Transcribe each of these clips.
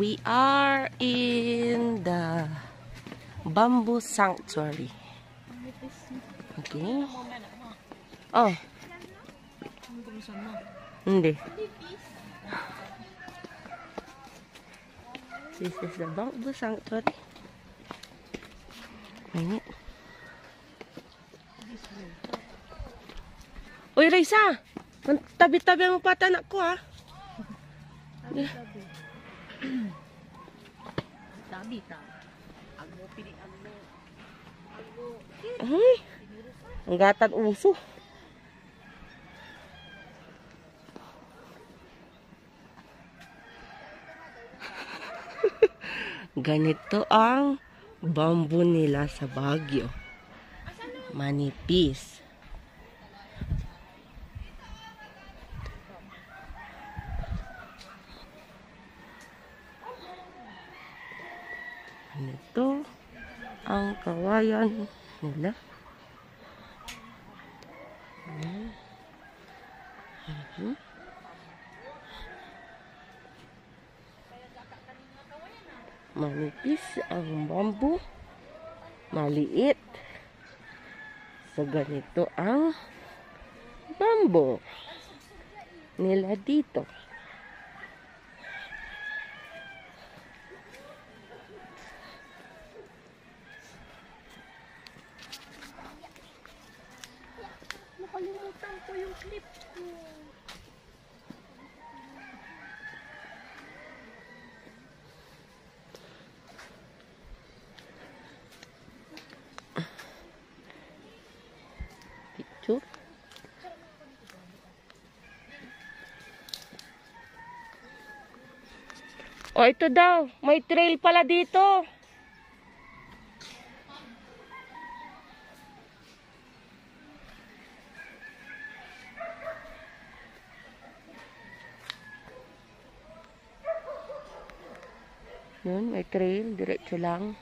We are in the bamboo sanctuary. Okay. Oh. Hindi. This is the bamboo sanctuary. Ayan. Uy, Raisa! Tabi-tabi mo pa anak ko, ha? Tabi-tabi. Tabi-tabi. Ay, ang gatan uso. Ganito ang bamboo nila sa Baguio. Manipis. Ganito ang kawayan nila. Manipis ang bamboo. Maliit. So, ganito ang bamboo nila dito. Nakalimutan ko yung clip ko. Picture. Oh, ito daw. May trail pala dito. Yun, may trail. Diretso lang.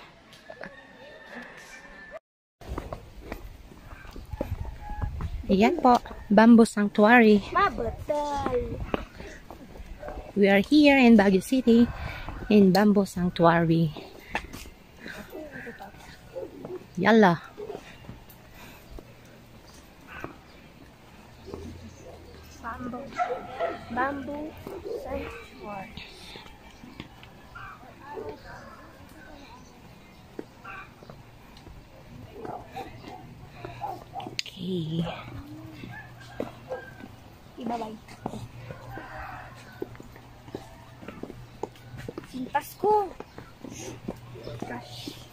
Ayan po, Bamboo Sanctuary. Mabatal. We are here in Baguio City in Bamboo Sanctuary. Yalla. Bamboo Sanctuary. Okay. Ibabay. Sintas ko. Gosh.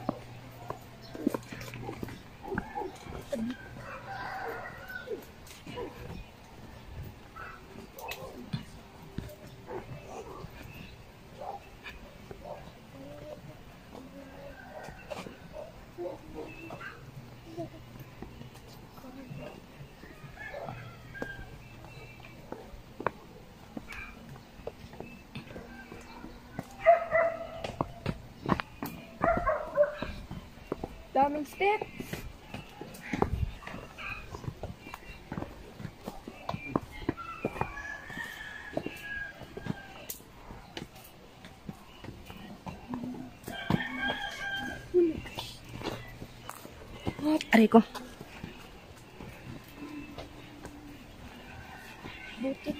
Daming steps. Aray ko. Butik.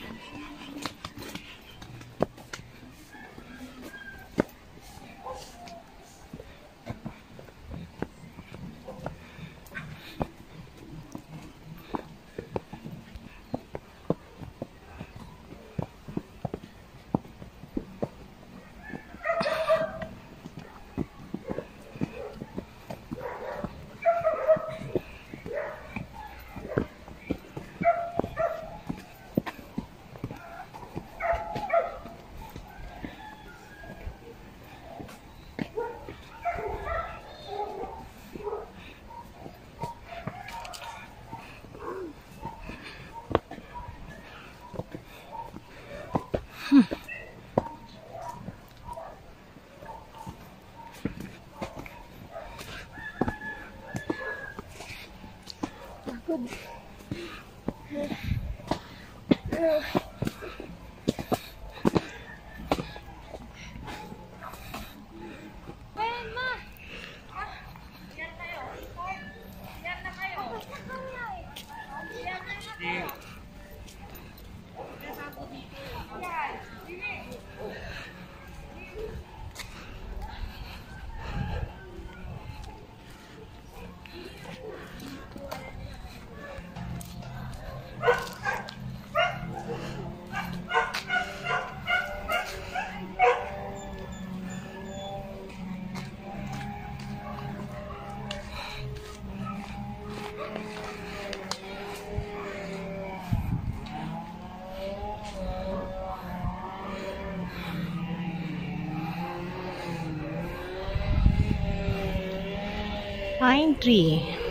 Pine tree.